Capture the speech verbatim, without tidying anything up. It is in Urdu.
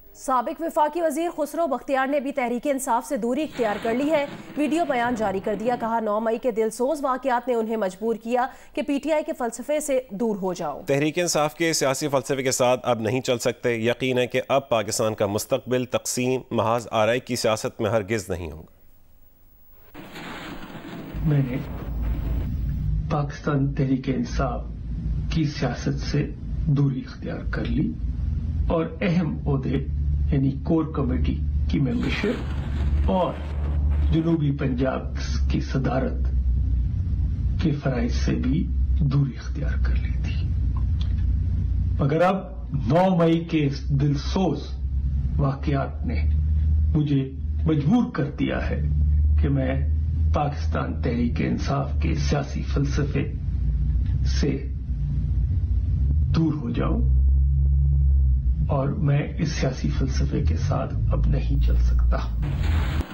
سابق وفاقی وزیر خسرو بختیار نے بھی تحریک انصاف سے دوری اختیار کر لی ہے۔ ویڈیو بیان جاری کر دیا، کہا نو مئی کے دل سوز واقعات نے انہیں مجبور کیا کہ پی ٹی آئی کے فلسفے سے دور ہو جاؤ۔ تحریک انصاف کے سیاسی فلسفے کے ساتھ اب نہیں چل سکتے۔ یقین ہے کہ اب پاکستان کا مستقبل تقسیم محض آرائی کی سیاست میں ہرگز نہیں ہوگا۔ میں نے پاکستان تحریک انصاف کی سیاست سے دوری اختیار کر لی اور اہم عہدے یعنی کور کمیٹی کی ممبرشپ اور جنوبی پنجاب کی صدارت کے فرائض سے بھی دوری اختیار کر لی تھی، مگر اب نو مئی کے دل سوز واقعات نے مجھے مجبور کر دیا ہے کہ میں پاکستان تحریک انصاف کے سیاسی فلسفے سے دور ہو جاؤں اور میں اس سیاسی فلسفے کے ساتھ اب نہیں چل سکتا۔